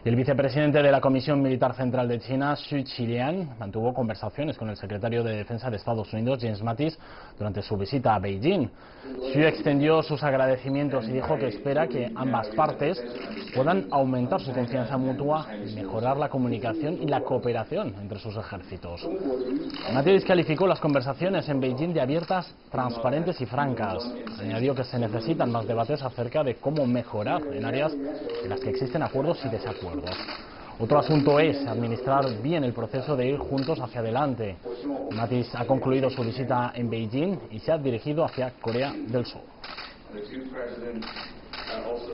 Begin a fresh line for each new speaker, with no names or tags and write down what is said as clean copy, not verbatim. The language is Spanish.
Y el vicepresidente de la Comisión Militar Central de China, Xu Zhiliang, mantuvo conversaciones con el secretario de Defensa de Estados Unidos, James Mattis, durante su visita a Beijing. Xu extendió sus agradecimientos y dijo que espera que ambas partes puedan aumentar su confianza mutua y mejorar la comunicación y la cooperación entre sus ejércitos. Mattis calificó las conversaciones en Beijing de abiertas, transparentes y francas. Añadió que se necesitan más debates acerca de cómo mejorar en áreas en las que existen acuerdos y desacuerdos. Otro asunto es administrar bien el proceso de ir juntos hacia adelante. Mattis ha concluido su visita en Beijing y se ha dirigido hacia Corea del Sur.